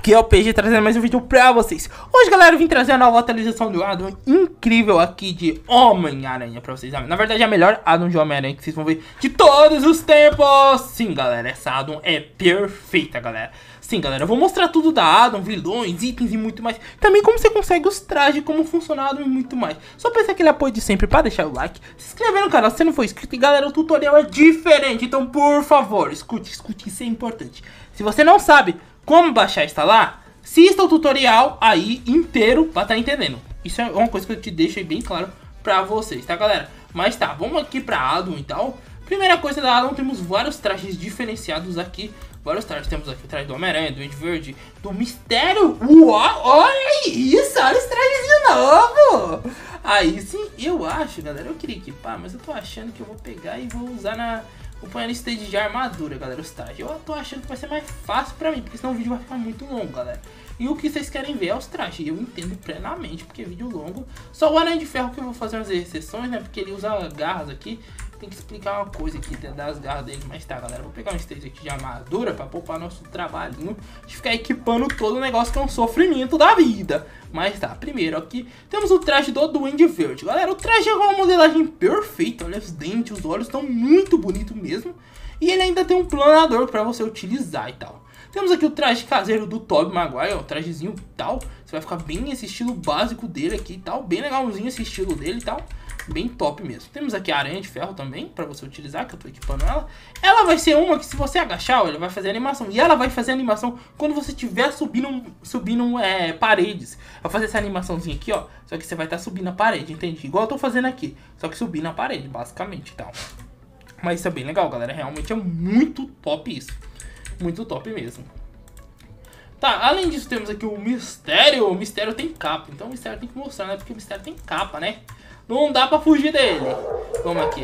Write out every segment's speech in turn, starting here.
Aqui é o PG trazendo mais um vídeo pra vocês. Hoje, galera, eu vim trazer a nova atualização do addon incrível aqui de Homem-Aranha pra vocês. Na verdade, é a melhor addon de Homem-Aranha que vocês vão ver de todos os tempos. Sim, galera, essa addon é perfeita, galera. Sim, galera, eu vou mostrar tudo da addon, vilões, itens e muito mais. Também como você consegue os trajes, como funciona a addon e muito mais. Só peça aquele apoio de sempre pra deixar o like, se inscrever no canal se você não for inscrito. E, galera, o tutorial é diferente, então, por favor, escute, isso é importante. Se você não sabe como baixar e instalar, assista o tutorial aí inteiro pra tá entendendo. Isso é uma coisa que eu te deixo aí bem claro pra vocês, tá, galera? Mas tá, vamos aqui pra addon e tal. Primeira coisa da addon, temos vários trajes diferenciados aqui. Vários trajes, temos aqui o traje do Homem-Aranha, do Duende Verde, do Mistério. Uau, olha isso, olha esse trajezinho novo. Aí sim, eu acho, galera, eu queria equipar, mas eu tô achando que eu vou pegar e vou usar na... Vou pôr no stage de armadura, galera, os trajes. Eu tô achando que vai ser mais fácil pra mim, porque senão o vídeo vai ficar muito longo, galera. E o que vocês querem ver é os trajes. Eu entendo plenamente, porque é vídeo longo. Só o Aranha de Ferro que eu vou fazer umas exceções, né? Porque ele usa garras aqui. Tem que explicar uma coisa aqui das garras dele. Mas tá, galera, vou pegar um stage aqui de armadura pra poupar nosso trabalhinho de ficar equipando todo o negócio que é um sofrimento da vida. Mas tá, primeiro aqui temos o traje do Duende Verde. Galera, o traje é uma modelagem perfeita. Olha os dentes, os olhos estão muito bonitos mesmo. E ele ainda tem um planador pra você utilizar e tal. Temos aqui o traje caseiro do Tobey Maguire, ó, o trajezinho e tal. Você vai ficar bem esse estilo básico dele aqui e tal. Bem legalzinho esse estilo dele e tal. Bem top mesmo. Temos aqui a Aranha de Ferro também, pra você utilizar, que eu tô equipando ela. Ela vai ser uma que se você agachar, ó, ele vai fazer animação. E ela vai fazer animação quando você estiver subindo paredes. Vai fazer essa animaçãozinha aqui, ó. Só que você vai estar subindo a parede, entende? Igual eu tô fazendo aqui. Só que subindo a parede, basicamente, e tal. Mas isso é bem legal, galera. Realmente é muito top isso. Muito top mesmo. Tá, além disso temos aqui o Mistério. O Mistério tem capa, então o Mistério tem que mostrar, né? Porque o Mistério tem capa, né? Não dá pra fugir dele. Vamos aqui.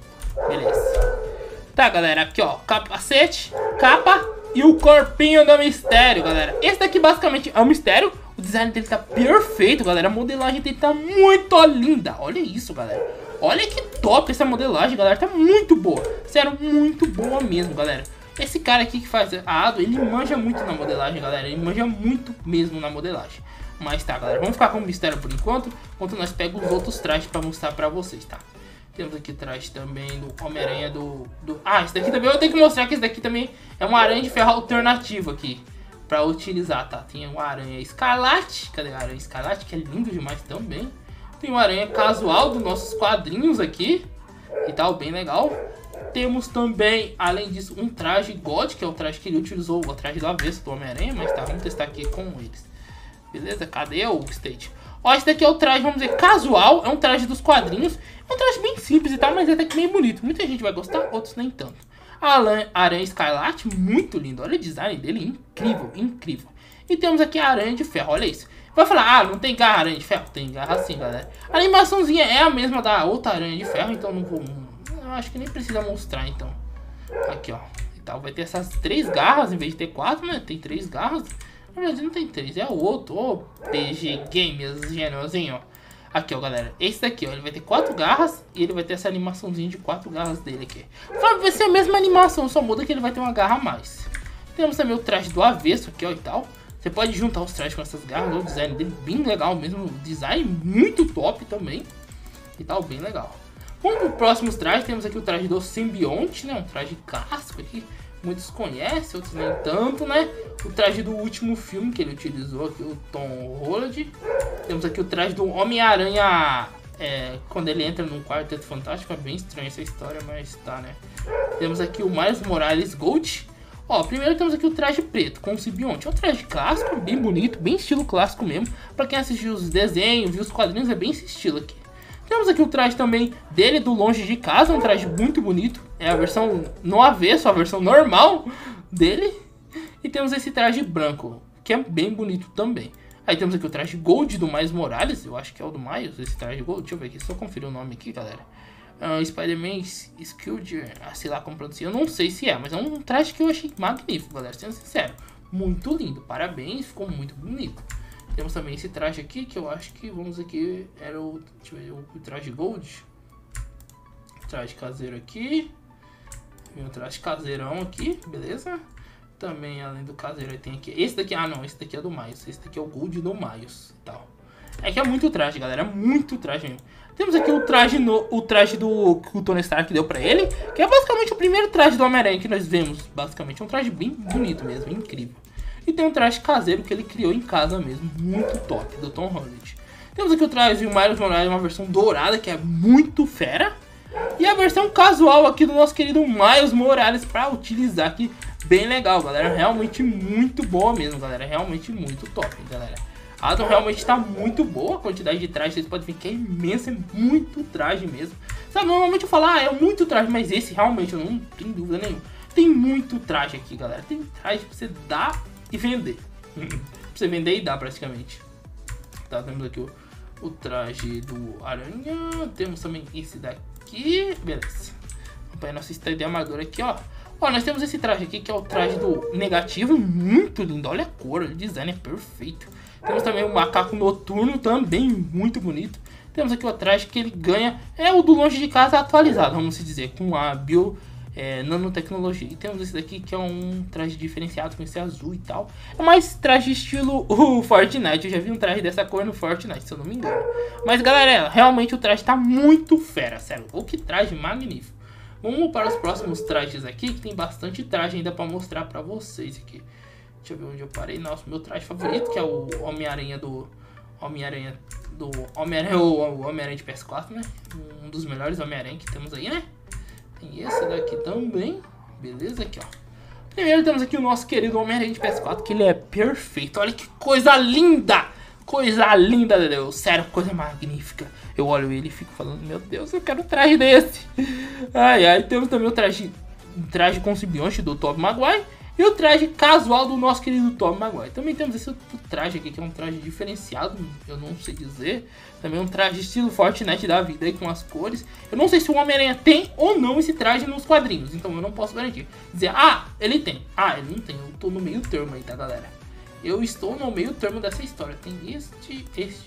Beleza. Tá, galera, aqui ó, capacete, capa e o corpinho do Mistério, galera. Esse daqui basicamente é o Mistério. O design dele tá perfeito, galera. A modelagem dele tá muito linda. Olha isso, galera. Olha que top essa modelagem, galera. Tá muito boa. Sério, muito boa mesmo, galera. Esse cara aqui que faz a addon, ele manja muito na modelagem, galera. Ele manja muito mesmo na modelagem. Mas tá, galera, vamos ficar com o Mistério por enquanto nós pegamos os outros trajes pra mostrar pra vocês, tá? Temos aqui traje também do Homem-Aranha Ah, esse daqui também eu tenho que mostrar que esse daqui também é uma Aranha de Ferro alternativo aqui pra utilizar, tá? Tem uma Aranha Escarlate. Cadê a Aranha Escarlate? Que é lindo demais também. Tem uma Aranha casual dos nossos quadrinhos aqui e tal, bem legal. Temos também, além disso, um traje God, que é o traje que ele utilizou, o traje do avesso do Homem-Aranha. Mas tá, vamos testar aqui com eles. Beleza? Cadê o stage? Ó, esse daqui é o traje, vamos dizer, casual. É um traje dos quadrinhos. É um traje bem simples e tal, mas é até que bem bonito. Muita gente vai gostar, outros nem tanto. A Aranha Escarlate, muito lindo. Olha o design dele, incrível, incrível. E temos aqui a Aranha de Ferro, olha isso. Vai falar, ah, não tem garra Aranha de Ferro? Tem garra sim, galera. A animaçãozinha é a mesma da outra Aranha de Ferro, então não vou... Eu acho que nem precisa mostrar, então. Aqui, ó. E tal, vai ter essas 3 garras, em vez de ter 4, né? Tem 3 garras. Na verdade não tem 3, é o outro. Ô, PG Games, gêniozinho, ó. Aqui, ó, galera. Esse daqui, ó, ele vai ter 4 garras e ele vai ter essa animaçãozinha de 4 garras dele aqui. Vai ser a mesma animação, só muda que ele vai ter uma garra a mais. Temos também o traje do avesso aqui, ó, e tal. Você pode juntar os trajes com essas garras, o design dele bem legal mesmo. O design muito top também. E tal, bem legal. Vamos para os próximos trajes. Temos aqui o traje do Simbionte, né? Um traje clássico aqui. Muitos conhecem, outros nem tanto, né? O traje do último filme que ele utilizou aqui, o Tom Holland. Temos aqui o traje do Homem-Aranha, quando ele entra num Quarteto Fantástico. É bem estranha essa história, mas tá, né? Temos aqui o Miles Morales Gold. Ó, primeiro temos aqui o traje preto com o simbionte. É um traje clássico, bem bonito, bem estilo clássico mesmo. Pra quem assistiu os desenhos, viu os quadrinhos, é bem esse estilo aqui. Temos aqui o traje também dele do Longe de Casa, um traje muito bonito. É a versão no avesso, a versão normal dele. E temos esse traje branco, que é bem bonito também. Aí temos aqui o traje Gold do Miles Morales, eu acho que é o do Miles, esse traje Gold. Deixa eu ver aqui, só conferir o nome aqui, galera. Spider-Man Skilled, sei lá como pronunciar, eu não sei se é, mas é um traje que eu achei magnífico, galera, sendo sincero. Muito lindo, parabéns, ficou muito bonito. Temos também esse traje aqui, que eu acho que, vamos aqui, era o, deixa eu ver, o traje Gold. Traje caseiro aqui. Tem um traje caseirão aqui, beleza? Também, além do caseiro, tem aqui. Esse daqui, ah não, esse daqui é do Miles. Esse daqui é o Gold do Miles e tal. É que é muito traje, galera. É muito traje mesmo. Temos aqui o traje, o traje do que o Tony Stark deu pra ele. Que é basicamente o primeiro traje do Homem-Aranha que nós vemos. Basicamente, é um traje bem bonito mesmo, incrível. E tem um traje caseiro que ele criou em casa mesmo. Muito top, do Tom Holland. Temos aqui o traje do Miles Morales, uma versão dourada, que é muito fera. E a versão casual aqui do nosso querido Miles Morales pra utilizar aqui. Bem legal, galera. Realmente muito boa mesmo, galera. Realmente muito top, galera. A Adam realmente tá muito boa. A quantidade de traje, vocês podem ver que é imensa. É muito traje mesmo. Sabe, normalmente eu falo, ah, é muito traje. Mas esse realmente, eu não tenho dúvida nenhuma. Tem muito traje aqui, galera. Tem traje pra você dar e vender. Pra você vender e dar, praticamente. Tá, temos aqui o traje do Aranha. Temos também esse daqui. Beleza. Acompanha nossa estreia de armadura aqui, ó. Ó, nós temos esse traje aqui, que é o traje do negativo, muito lindo, olha a cor, o design é perfeito. Temos também o macaco noturno, também muito bonito. Temos aqui o traje que ele ganha, é o do longe de casa atualizado, vamos dizer, com a nanotecnologia. E temos esse daqui que é um traje diferenciado com esse azul e tal. É mais traje estilo o Fortnite, eu já vi um traje dessa cor no Fortnite, se eu não me engano. Mas galera, realmente o traje tá muito fera, sério, o que traje magnífico. Vamos para os próximos trajes aqui, que tem bastante traje ainda para mostrar para vocês aqui. Deixa eu ver onde eu parei. Nossa, meu traje favorito, que é o Homem-Aranha o Homem-Aranha de PS4, né? Um dos melhores Homem-Aranha que temos aí, né? Tem esse daqui também. Beleza, aqui, ó. Primeiro temos aqui o nosso querido Homem-Aranha de PS4, que ele é perfeito. Olha que coisa linda! Coisa linda, Deus. Sério, coisa magnífica. Eu olho ele e fico falando, meu Deus, eu quero um traje desse. Ai, ai. Temos também o traje com simbionte do Tobey Maguire. E o traje casual do nosso querido Tobey Maguire. Também temos esse outro traje aqui, que é um traje diferenciado. Eu não sei dizer. Também um traje estilo Fortnite da vida aí, com as cores. Eu não sei se o Homem-Aranha tem ou não esse traje nos quadrinhos. Então eu não posso garantir. Dizer, ah, ele tem. Ah, ele não tem. Eu tô no meio termo aí, tá, galera? Eu estou no meio termo dessa história. Tem este.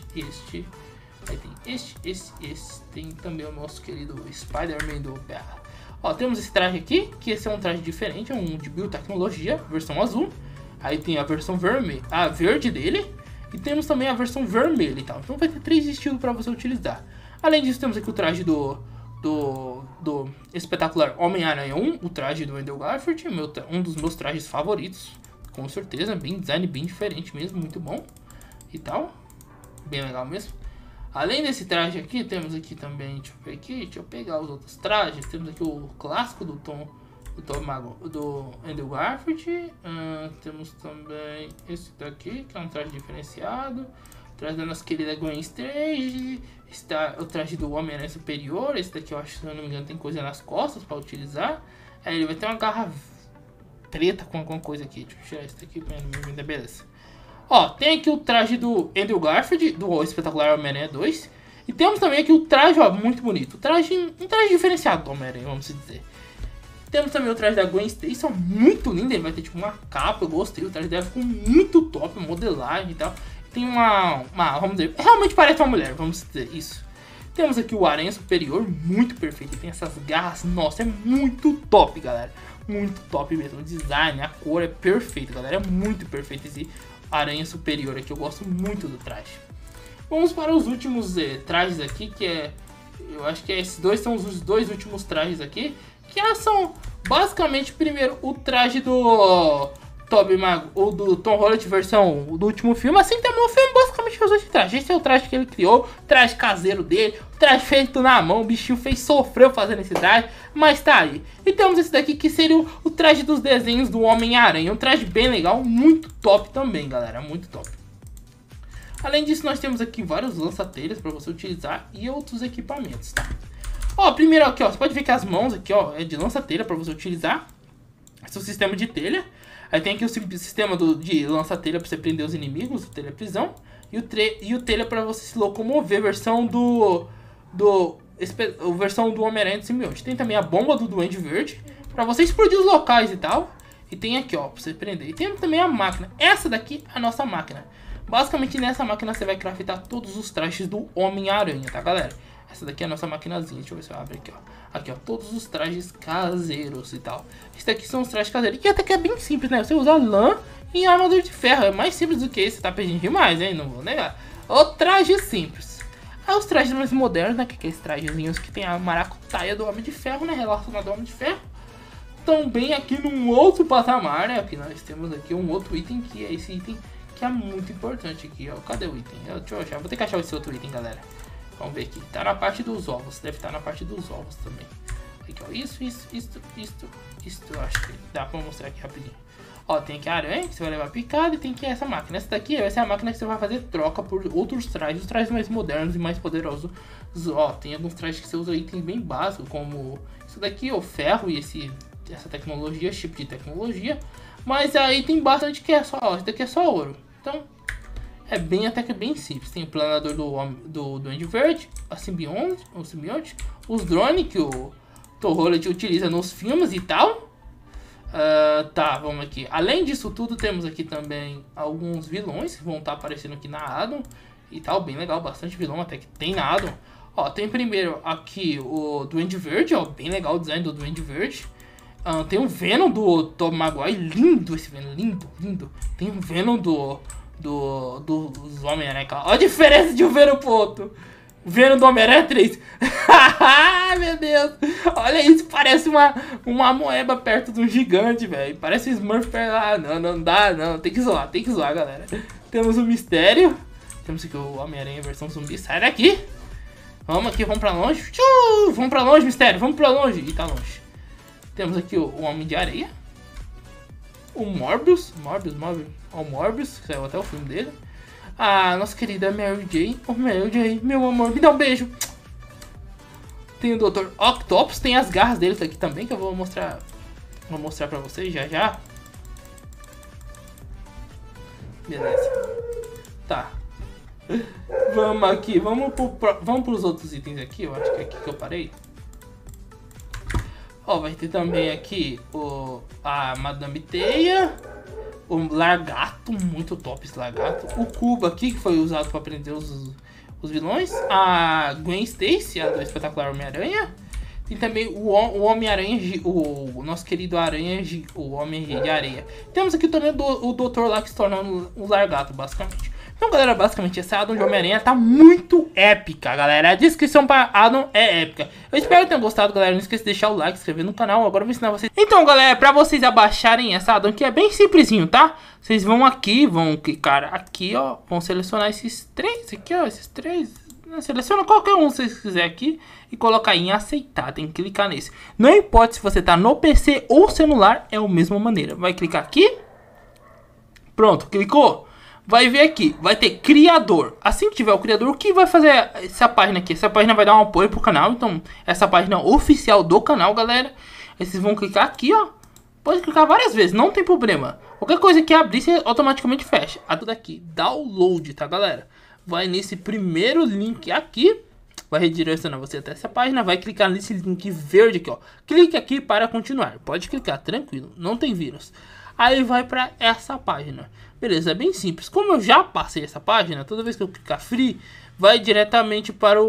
Aí tem este. Tem também o nosso querido Spider-Man do Berra. Ó, temos esse traje aqui, que esse é um traje diferente, é um de biotecnologia, versão azul. Aí tem a versão verde dele. E temos também a versão vermelha e tal. Então vai ter 3 estilos para você utilizar. Além disso, temos aqui o traje do espetacular Homem-Aranha 1, o traje do Andrew Garfield, um dos meus trajes favoritos. Com certeza, design bem diferente mesmo, muito bom e tal, bem legal mesmo. Além desse traje aqui, temos aqui também, deixa eu pegar os outros trajes. Temos aqui o clássico do Andrew Garfield. Temos também esse daqui, que é um traje diferenciado. O traje da nossa querida Gwen Stacy. Está o traje do Homem-Aranha Superior. Esse daqui eu acho, se eu não me engano, tem coisa nas costas para utilizar. Aí ele vai ter uma garra preta com alguma coisa aqui. Deixa eu tirar isso daqui pra não me beleza. Ó, tem aqui o traje do Andrew Garfield, do espetacular Homem-Aranha 2. E temos também aqui o traje, ó, muito bonito. Um traje diferenciado do Homem-Aranha, vamos dizer. Temos também o traje da Gwen Stacy, muito lindo. Ele vai ter tipo uma capa, eu gostei. O traje dela ficou muito top, modelagem e tal. Tem vamos dizer, realmente parece uma mulher, vamos dizer isso. Temos aqui o Aranha Superior, muito perfeito. Tem essas garras, nossa, é muito top, galera. Muito top mesmo, o design, a cor é perfeito, galera. É muito perfeito esse Aranha Superior aqui, eu gosto muito do traje. Vamos para os últimos trajes aqui, que é... Eu acho que esses dois são os 2 últimos trajes aqui. Que são basicamente, primeiro, o traje do ou do Tom Holland versão do último filme. Assim também o filme basicamente usou esse traje. Esse é o traje que ele criou, o traje caseiro dele, o traje feito na mão. O bichinho sofreu fazendo esse traje, mas tá aí. E temos esse daqui que seria o traje dos desenhos do Homem-Aranha. Um traje bem legal, muito top também, galera, muito top. Além disso, nós temos aqui vários lança-telhas para você utilizar e outros equipamentos, tá? Ó, primeiro aqui, ó, você pode ver que as mãos aqui, ó, é de lança-telha para você utilizar. Esse é o sistema de telha. Aí tem aqui o sistema de lança-telha para você prender os inimigos, o telha-prisão. E o telha para você se locomover, versão versão do Homem-Aranha do simbionte. Tem também a bomba do Duende Verde, para você explodir os locais e tal. E tem aqui, ó, para você prender. E tem também a máquina. Essa daqui é a nossa máquina. Basicamente nessa máquina você vai craftar todos os trajes do Homem-Aranha, tá, galera? Essa daqui é a nossa maquinazinha. Deixa eu ver se eu abro aqui, ó. Aqui, ó, todos os trajes caseiros e tal. Esses daqui são os trajes caseiros. E até que é bem simples, né? Você usa lã e armadura de ferro. É mais simples do que esse, tá pedindo demais, hein? Não vou negar. O traje simples. Aí os trajes mais modernos, né? Que é esses trajezinhos que tem a maracutaia do Homem de Ferro, né? Relacionado ao Homem de Ferro. Também aqui num outro patamar, né? Aqui nós temos aqui um outro item, que é esse item que é muito importante aqui, ó. Cadê o item? Deixa eu achar. Vou ter que achar esse outro item, galera. Vamos ver aqui. Tá na parte dos ovos. Deve estar na parte dos ovos também. Aqui, ó. Isso. Eu acho que dá pra mostrar aqui rapidinho. Ó, tem aqui a aranha, que você vai levar picada. E tem aqui essa máquina. Essa daqui vai ser a máquina que você vai fazer troca por outros trajes. Os trajes mais modernos e mais poderosos. Ó, tem alguns trajes que você usa itens bem básicos, como isso daqui, o ferro e essa tecnologia, esse tipo de tecnologia. Mas aí tem bastante que é só, ó, isso daqui é só ouro. Então, é bem, até que é bem simples. Tem o planador do Duende Verde, o simbionte, os drones que o Tom Holland utiliza nos filmes e tal. Tá, vamos aqui. Além disso tudo, temos aqui também alguns vilões que vão estar aparecendo aqui na Adam e tal. Bem legal, bastante vilão até que tem na Adam. Ó, tem primeiro aqui o Duende Verde, ó, bem legal o design do Duende Verde. Tem um Venom do Tobey Maguire, lindo esse Venom, lindo. Tem um Venom dos Homem-Aranha. Olha a diferença de um Venom pro outro. Venom do Homem-Aranha 3. Meu Deus. Olha isso, parece uma moeba perto de um gigante, velho. Parece um Smurf perto lá. Não dá, não. Tem que zoar, galera. Temos o Mistério. Temos aqui o Homem-Aranha versão zumbi. Sai daqui. Vamos aqui, vamos pra longe. Vamos pra longe, Mistério. Vamos pra longe. E tá longe. Temos aqui o Homem de Areia. O Morbius. O Morbius, que saiu até o filme dele. A nossa querida Mary Jane. Oh, Mary Jane, meu amor, me dá um beijo. Tem o Dr. Octopus. Tem as garras deles aqui também, que eu vou mostrar. Vou mostrar pra vocês já. Beleza. Tá. Vamos aqui. Vamos pros outros itens aqui. Eu acho que é aqui que eu parei. Ó, vai ter também aqui a Madame Teia, o Largato, muito top esse Largato, o Cubo aqui, que foi usado para prender os vilões, a Gwen Stacy, a do espetacular Homem-Aranha, tem também o Homem-Aranha, o nosso querido Aranha, o Homem de Areia. Temos aqui também o Doutor lá que se torna um Largato, basicamente. Então, galera, basicamente essa Adam de Homem-Aranha tá muito épica, galera. A descrição para Adam é épica. Eu espero que tenham gostado, galera. Não esqueça de deixar o like, se inscrever no canal. Agora eu vou ensinar vocês. Então, galera, pra vocês abaixarem essa Adam, que é bem simplesinho, tá? Vocês vão aqui, vão clicar aqui, ó. Vão selecionar esses três aqui, ó. Esses três. Seleciona qualquer um, se vocês quiserem aqui. E colocar em aceitar. Tem que clicar nesse. Não importa se você tá no PC ou celular, é a mesma maneira. Vai clicar aqui. Pronto, clicou. Vai ver aqui, vai ter criador. Assim que tiver o criador, o que vai fazer essa página aqui? Essa página vai dar um apoio pro canal. Então, essa página oficial do canal, galera. Aí vocês vão clicar aqui, ó. Pode clicar várias vezes, não tem problema. Qualquer coisa que abrir, você automaticamente fecha. Tudo aqui, download, tá, galera? Vai nesse primeiro link aqui. Vai redirecionar você até essa página. Vai clicar nesse link verde aqui, ó. Clique aqui para continuar. Pode clicar, tranquilo, não tem vírus. Aí vai para essa página. Beleza, é bem simples. Como eu já passei essa página, toda vez que eu clicar free, vai diretamente para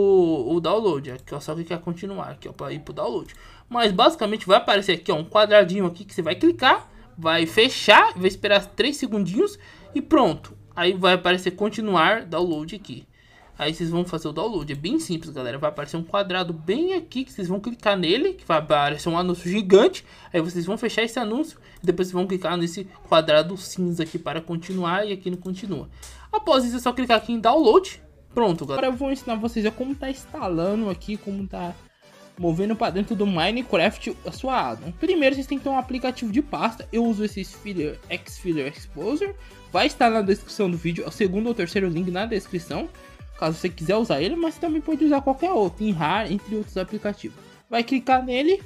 o download. Aqui, ó, só clicar continuar aqui, ó, para ir pro download. Mas basicamente vai aparecer aqui, ó, um quadradinho aqui que você vai clicar, vai fechar, vai esperar 3 segundinhos e pronto. Aí vai aparecer continuar download aqui. Aí vocês vão fazer o download, é bem simples, galera. Vai aparecer um quadrado bem aqui, que vocês vão clicar nele, que vai aparecer um anúncio gigante. Aí vocês vão fechar esse anúncio, e depois vocês vão clicar nesse quadrado cinza aqui para continuar, e aqui não continua. Após isso é só clicar aqui em download. Pronto, galera. Agora eu vou ensinar vocês a como tá instalando aqui, como tá movendo para dentro do Minecraft a sua Adam. Primeiro vocês têm que ter um aplicativo de pasta. Eu uso esse Xfiller Exposure. Vai estar na descrição do vídeo, é o segundo ou terceiro link na descrição, caso você quiser usar ele, mas você também pode usar qualquer outro, em RAR, entre outros aplicativos. Vai clicar nele,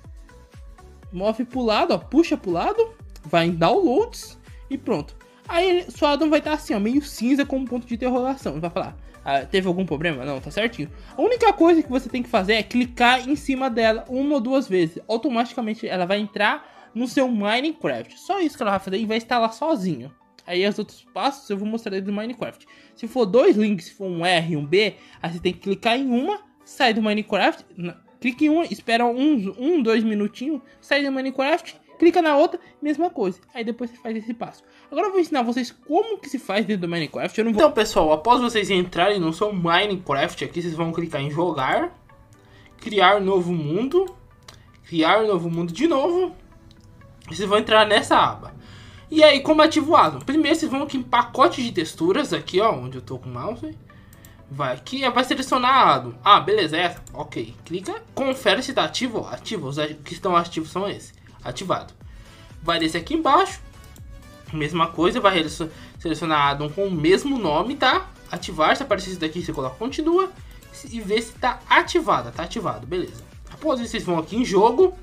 move pro lado, ó, puxa pro lado, vai em Downloads e pronto. Aí sua Adam vai estar assim, ó, meio cinza com um ponto de interrogação. Vai falar, teve algum problema? Não, tá certinho. A única coisa que você tem que fazer é clicar em cima dela 1 ou 2 vezes. Automaticamente ela vai entrar no seu Minecraft. Só isso que ela vai fazer e vai instalar sozinho. Aí os outros passos eu vou mostrar do Minecraft. Se for 2 links, se for um R e um B, aí você tem que clicar em uma, sai do Minecraft, clica em uma, espera 2 minutinhos, sai do Minecraft, clica na outra, mesma coisa. Aí depois você faz esse passo. Agora eu vou ensinar vocês como que se faz dentro do Minecraft. Eu não vou... Então pessoal, após vocês entrarem no seu Minecraft aqui, vocês vão clicar em jogar, criar novo mundo, criar novo mundo de novo. E vocês vão entrar nessa aba. E aí, como ativo o addon? Primeiro vocês vão aqui em pacote de texturas, aqui ó, onde eu tô com o mouse. Vai aqui, vai selecionar addon. Ah, beleza, é essa. Ok, clica, confere se tá ativo, ó. Ativo, os que estão ativos são esses. Ativado. Vai descer aqui embaixo. Mesma coisa, vai selecionar addon com o mesmo nome, tá? Ativar, se aparecer isso daqui, você coloca continua. E vê se tá ativada, tá ativado, beleza. Após isso, vocês vão aqui em jogo.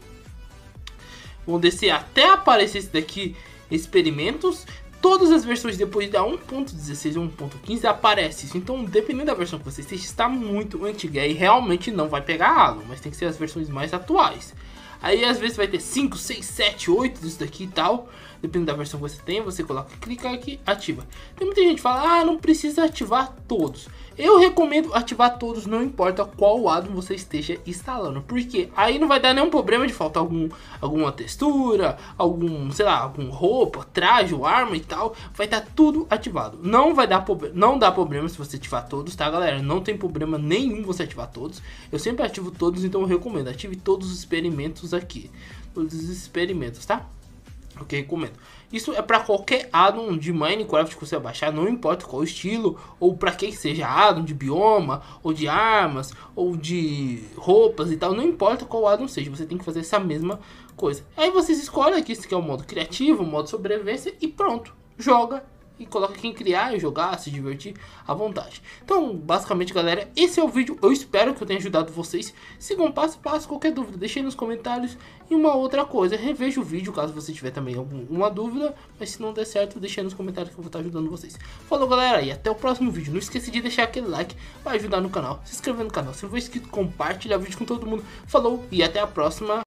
Vão descer até aparecer esse daqui, experimentos. Todas as versões depois da 1.16 ou 1.15 aparece isso. Então, dependendo da versão que você esteja, está muito antiga e realmente não vai pegar addon, mas tem que ser as versões mais atuais. Aí às vezes vai ter 5, 6, 7, 8 disso daqui e tal. Dependendo da versão que você tem, você coloca, clica aqui, ativa. Tem muita gente que fala, ah, não precisa ativar todos. Eu recomendo ativar todos, não importa qual addon você esteja instalando. Porque aí não vai dar nenhum problema de faltar alguma textura, sei lá, alguma roupa, traje, arma e tal. Vai estar tudo ativado. Não dá problema se você ativar todos, tá galera? Não tem problema nenhum você ativar todos. Eu sempre ativo todos, então eu recomendo. Ative todos os experimentos aqui. Todos os experimentos, tá? Ok, recomendo. Isso é para qualquer addon de Minecraft que você baixar, não importa qual estilo, ou para quem seja addon de bioma, ou de armas, ou de roupas e tal, não importa qual addon seja, você tem que fazer essa mesma coisa. Aí vocês escolhem aqui se quer o modo criativo, o modo sobrevivência e pronto, joga. E coloca quem criar e jogar, se divertir à vontade. Então, basicamente, galera, esse é o vídeo. Eu espero que eu tenha ajudado vocês. Sigam passo a passo. Qualquer dúvida, deixem nos comentários. E uma outra coisa, reveja o vídeo caso você tiver também alguma dúvida. Mas se não der certo, deixem nos comentários que eu vou estar ajudando vocês. Falou, galera, e até o próximo vídeo. Não esqueça de deixar aquele like para ajudar no canal. Se inscrever no canal. Se for inscrito, compartilhar o vídeo com todo mundo. Falou, e até a próxima.